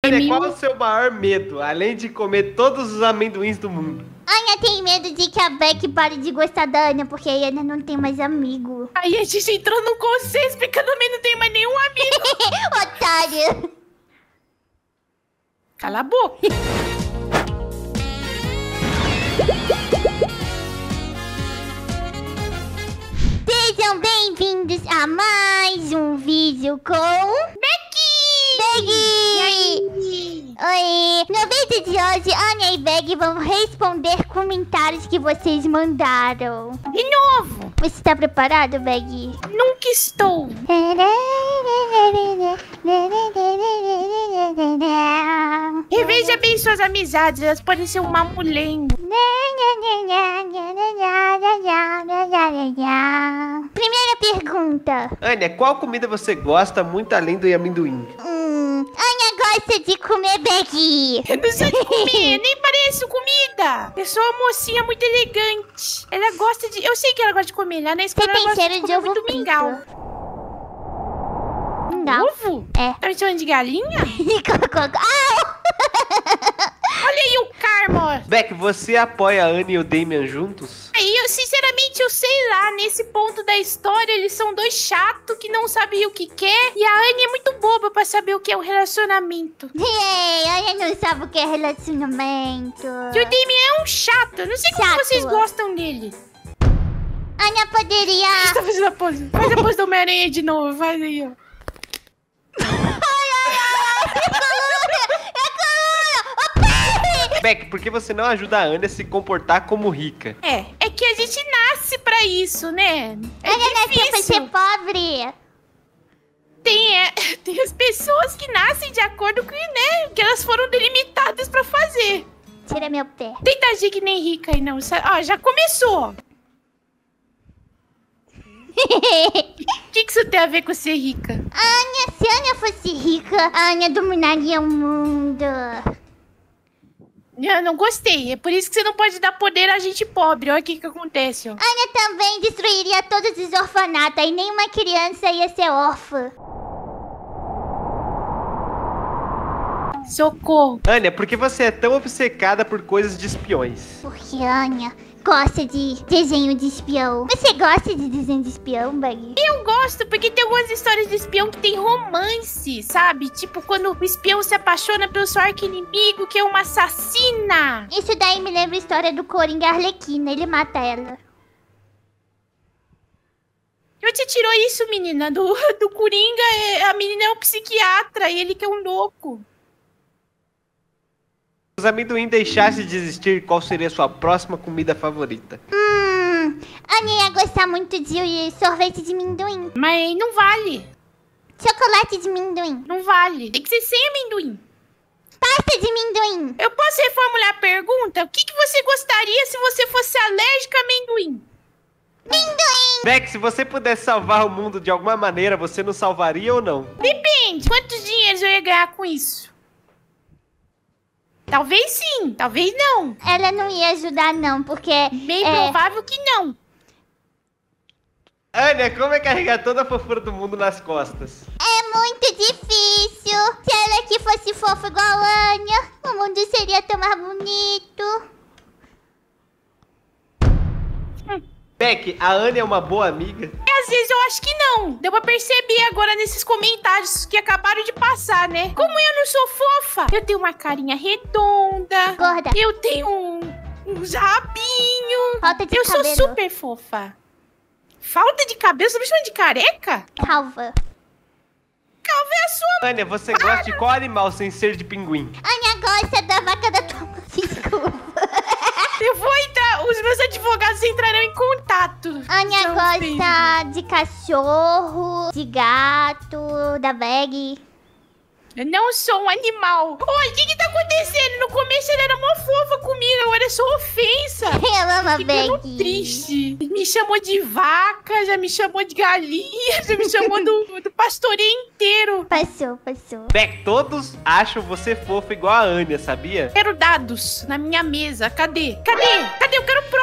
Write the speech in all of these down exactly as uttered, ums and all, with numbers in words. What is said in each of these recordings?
Anya, qual é o seu maior medo, além de comer todos os amendoins do mundo? Anya tem medo de que a Beck pare de gostar da Anya, porque aí a Anya não tem mais amigo. Aí a gente entrou num consenso, porque eu também não tenho mais nenhum amigo. Otário. Cala a boca. Sejam bem-vindos a mais um vídeo com... Becky! Becky! Oi! No vídeo de hoje, Anya e Becky vão responder comentários que vocês mandaram. De novo! Você tá preparado, Becky? Nunca estou. Reveja bem suas amizades, elas podem ser um mamulengo. Primeira pergunta. Anya, qual comida você gosta muito além do amendoim? Hum, Anya gosta de comer Becky. Eu não sou de comer, nem pareço comida. Eu sou uma mocinha muito elegante. Ela gosta de... Eu sei que ela gosta de comer. Lá na escola Você ela tem gosta cheiro de de comer ovo muito frito. mingau. Mingau? Ovo? É. Tá me chamando de galinha? Ah! Olha aí o karma. Beck, você apoia a Anya e o Damian juntos? Aí, eu, sinceramente, eu sei lá, nesse ponto da história, eles são dois chatos que não sabem o que quer. E a Anya é muito boba pra saber o que é um relacionamento. Ei, Anya não sabe o que é relacionamento. E o Damian é um chato. Eu não sei como Chato. vocês gostam dele. Anya poderia... Você tá fazendo a pose? Faz a pose do Homem-Aranha de novo. Faz aí, ó. Beck, por que você não ajuda a Anya a se comportar como rica? É, é que a gente nasce pra isso, né? É Anya nasceu pra difícil. ser pobre. Tem, é, tem as pessoas que nascem de acordo com, né, que elas foram delimitadas pra fazer. Tira meu pé. Tenta agir que nem rica aí, não. Ó, já começou. O que, que isso tem a ver com ser rica? Anya, se a Anya fosse rica, a Anya dominaria o mundo. Eu não gostei. É por isso que você não pode dar poder a gente pobre. Olha o que, que acontece, ó. Anya também destruiria todos os orfanatos e nenhuma criança ia ser órfã. Socorro. Anya, por que você é tão obcecada por coisas de espiões? Porque a Anya gosta de desenho de espião. Você gosta de desenho de espião, Baggy? Eu gosto porque tem algumas histórias de espião que tem romance, sabe? Tipo, quando o espião se apaixona pelo seu arqui-inimigo, que é uma assassina. Isso daí me lembra a história do Coringa Arlequina. Ele mata ela. Onde você tirou isso, menina? Do, do Coringa, é- a menina é um psiquiatra e ele que é um louco. Se os amendoim deixassem de existir, qual seria a sua próxima comida favorita? Hum, a Anya ia gostar muito de sorvete de amendoim. Mas não vale. Chocolate de amendoim. Não vale. Tem que ser sem amendoim. Pasta de amendoim. Eu posso reformular a pergunta? O que, que você gostaria se você fosse alérgica a amendoim? Amendoim. Beck, se você pudesse salvar o mundo de alguma maneira, você nos salvaria ou não? Depende. Quantos dinheiros eu ia ganhar com isso? Talvez sim, talvez não. Ela não ia ajudar não, porque... Bem é, provável que não. Anya, como é carregar toda a fofura do mundo nas costas? é muito difícil. Se ela aqui fosse fofa igual a Anya, o mundo seria tão mais bonito. Beck, a Anya é uma boa amiga? Às vezes eu acho que não. Deu pra perceber agora nesses comentários que acabaram de passar, né? Como eu não sou fofa, eu tenho uma carinha redonda. Gorda. Eu tenho um, uns rabinhos. Falta de Eu cabelo. sou super fofa. Falta de cabelo? Você tá me chamando de careca? Calva. Calva é a sua. Anya, você gosta de qual animal sem ser de pinguim? Anya gosta da vaca da tua mãe. Desculpa. Eu vou entrar. Os meus advogados entrarão em contato. Anya São gosta de cachorro, de gato, da bag. Eu não sou um animal. Oi, o que que tá acontecendo? No começo ele era mó fofa comigo, agora é só ofensa. Eu amo a Ficando bag. triste. Me chamou de vaca, já me chamou de galinha, já me chamou do, do pastoreio inteiro. Passou, passou. Beck, todos acham você fofa igual a Anya, sabia? Quero dados na minha mesa. Cadê? Cadê? Cadê? Eu quero provas.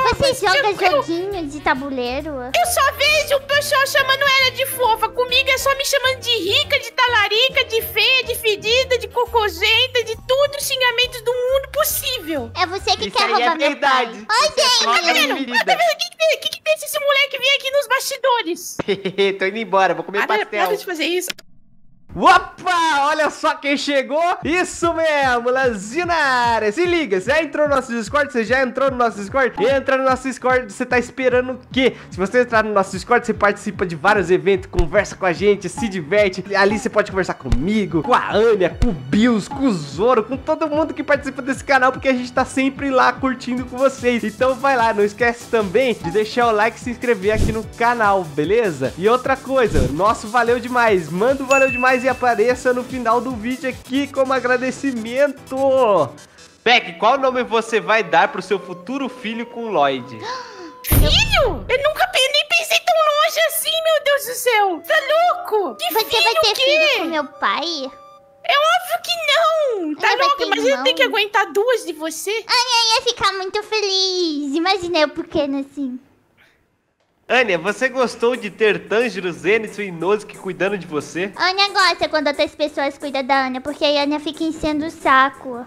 Você joga eu, joguinho de tabuleiro? Eu só vejo o pessoal chamando ela de fofa. Comigo é só me chamando de rica, de talarica, de feia, de fedida, de cocosenta, de tudo os xingamentos do mundo possível. É você que Isso quer aí roubar é meu pai. verdade. Oi, Isso é gente. troca Tá vendo? de Tá ferida. vendo? O que, que, tem- que, que tem esse moleque vir aqui nos bastidores? Tô indo embora, vou comer Para, pastel. para de fazer isso. Opa! Olha só quem chegou! Isso mesmo, Lanzinho na área! Se liga, você já entrou no nosso Discord? Você já entrou no nosso Discord? Entra no nosso Discord, você tá esperando o quê? Se você entrar no nosso Discord, você participa de vários eventos, conversa com a gente, se diverte. Ali você pode conversar comigo, com a Ania, com o Bills, com o Zoro, com todo mundo que participa desse canal, porque a gente tá sempre lá curtindo com vocês. Então vai lá, não esquece também de deixar o like e se inscrever aqui no canal, beleza? E outra coisa, nosso valeu demais, manda o valeu demais e apareça no final do vídeo aqui como agradecimento. Beck, qual nome você vai dar pro seu futuro filho com o Lloyd? Filho? Eu nunca pe- nem pensei tão longe assim, meu Deus do céu. Tá louco? Que Você filho vai ter o quê? filho com meu pai? É óbvio que não. Tá Ela vai louco? ter Mas ele irmão. tem que aguentar duas de você. Ania ia ficar muito feliz. Imagina eu pequena assim. Ania, você gostou de ter Tanjiro, Zenitsu e Inosuke cuidando de você? A Ania gosta quando outras pessoas cuidam da Ania, porque a Ania fica enchendo o saco.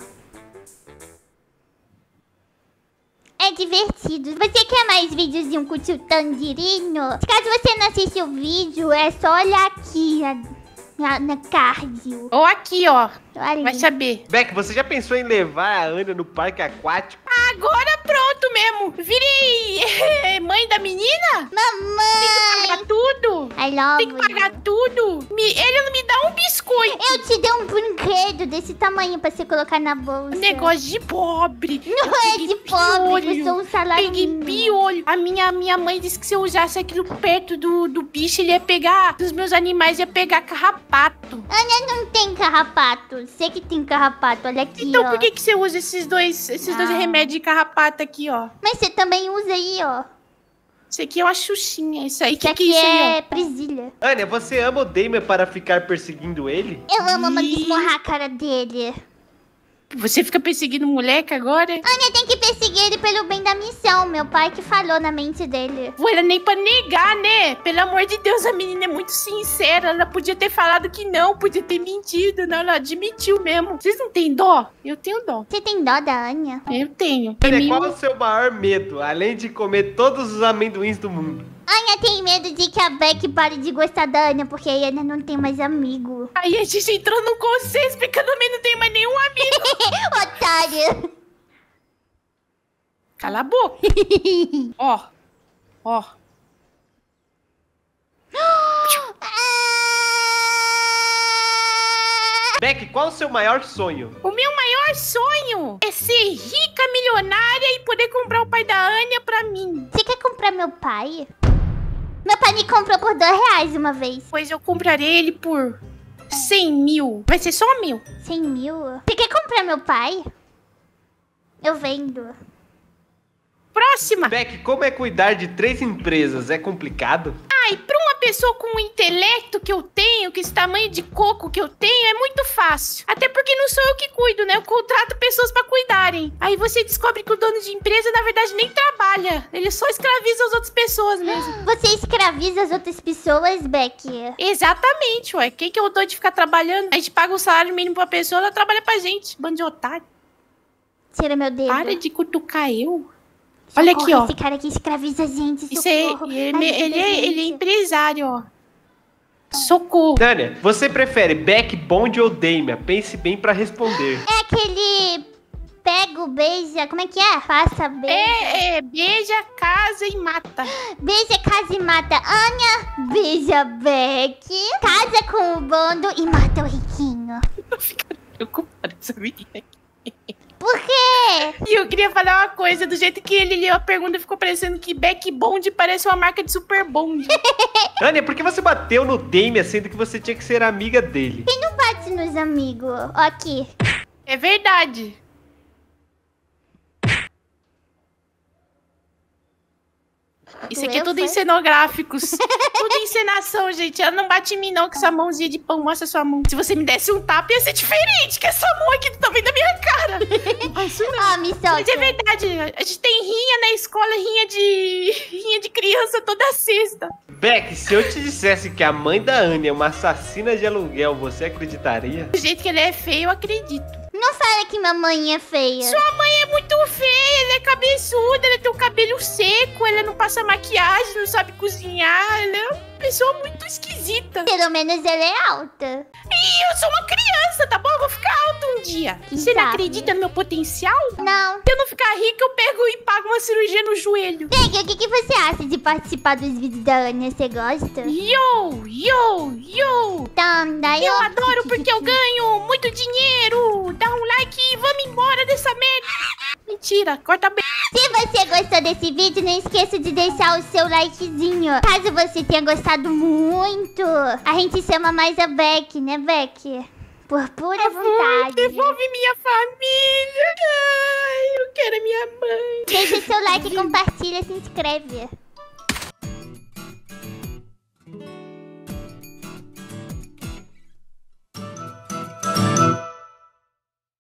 É divertido. Você quer mais videozinho com o tio Tandirino? Caso você não assistiu o vídeo, é só olhar aqui na, na card. Ou aqui, ó. Olha Vai ali. saber. Beck, você já pensou em levar a Ania no parque aquático? Agora pronto mesmo. Virei mãe da menina? Mamãe! Pagar tudo. I love Tem que pagar you. tudo. Me- ele não me dá um biscoito. Eu te dei um brinquedo desse tamanho pra você colocar na bolsa. Negócio de pobre. Não Eu é peguei de pobre, piolho. eu sou um salário Peguei mínimo. piolho. A minha, minha mãe disse que se eu usasse aquilo perto do, do bicho, ele ia pegar, dos meus animais, ia pegar carrapato. Ania não tem carrapato. Você que tem carrapato, olha aqui, Então ó. por que, que você usa esses dois, esses dois Ah. remédios de carrapato aqui, ó? Mas você também usa aí, ó. Isso aqui é uma xuxinha. Isso aí, Isso que que é aqui isso aí, é presilha. Ania, você ama o Damon para ficar perseguindo ele? Eu amo mandar Ih. esmurrar a cara dele. ó? Você fica perseguindo o moleque agora? Ania tem que perseguir ele pelo bem da missão. Meu pai que falou na mente dele. Pô, ela nem pra negar, né? Pelo amor de Deus, a menina é muito sincera. Ela podia ter falado que não, podia ter mentido. Não, ela admitiu mesmo. Vocês não têm dó? Eu tenho dó. Você tem dó da Ania? Eu tenho. É Ania, meio- qual é o seu maior medo, além de comer todos os amendoins do mundo? Ania tem medo de que a Beck pare de gostar da Ania, porque a Ania não tem mais amigo. Aí a gente entrou num consenso, porque eu também não tenho mais nenhum amigo. Otário. Cala a boca. Ó. Ó. Beck, qual o seu maior sonho? O meu maior sonho é ser rica, milionária e poder comprar o pai da Ania pra mim. Você quer comprar meu pai? Meu pai me comprou por dois reais uma vez. Pois eu comprarei ele por cem mil. Vai ser só mil. Cem mil? Você quer comprar meu pai? Eu vendo. Próxima. Beck, como é cuidar de três empresas? É complicado? Ai, pra uma pessoa com o intelecto que eu tenho, com esse tamanho de coco que eu tenho, é muito fácil. Até porque não sou eu que cuido, né? Eu contrato pessoas pra cuidarem. Aí você descobre que o dono de empresa, na verdade, nem trabalha. Ele só escraviza as outras pessoas mesmo. Você escraviza as outras pessoas, Beck? Exatamente, ué. Quem que eu dou de ficar trabalhando? A gente paga um salário mínimo pra pessoa, ela trabalha pra gente. Bando de otário. Tira meu dedo. Para de cutucar eu. Olha aqui, Socorro, ó. Esse cara aqui escraviza a gente, Isso é, socorro. ele, Ajuda ele, a é, gente. ele é empresário, ó. Socorro. Ania, você prefere Beck, Bond ou Damon? Pense bem pra responder. É aquele... Pega, beija... Como é que é? Passa, beija. É, é, beija, casa e mata. Beija, casa e mata Ania. Beija, Beck. Casa com o bando e mata o riquinho. Eu comparo essa menina aqui. Por quê? E eu queria falar uma coisa, do jeito que ele leu a pergunta, ficou parecendo que Beck Bond parece uma marca de Super Bond. Ania, por que você bateu no Damon sendo que você tinha que ser amiga dele? Quem não bate nos amigos? Ó aqui. É verdade. Isso aqui é Doeu, tudo foi? encenográficos. Tudo encenação, gente. Ela não bate em mim, não, com essa mãozinha de pão. Mostra sua mão. Se você me desse um tapa, ia ser diferente. Que essa mão aqui tá vendo a minha cara. Não faço não. Ó, me me solta. Mas é verdade, a gente tem rinha na escola, rinha de... rinha de criança toda sexta. Beck, se eu te dissesse que a mãe da Anne é uma assassina de aluguel, você acreditaria? Do jeito que ele é feio, eu acredito. Não fala que mamãe é feia. Sua mãe é muito feia, ela é cabeçuda, ela tem o cabelo seco, ela não passa maquiagem, não sabe cozinhar, ela é uma pessoa muito esquisita. Pelo menos ela é alta. E eu sou uma criança, tá bom? Eu vou ficar alta um dia. Quem Você não sabe? acredita no meu potencial? Não. Se eu não ficar rica, eu pego e pago uma cirurgia no joelho. Beck, o que, que você acha de participar dos vídeos da Ania? Você gosta? Yo, yo, yo. Então, daí Eu adoro porque eu ganho muito dinheiro. Dá um like e vamos embora dessa merda. Mentira, corta bem. Se você gostou desse vídeo, não esqueça de deixar o seu likezinho. Caso você tenha gostado muito, a gente chama mais a Beck, né, Beck? Por pura vontade. Devolve minha família. Ai, eu quero a minha mãe. Deixa o seu like, compartilha, se inscreve.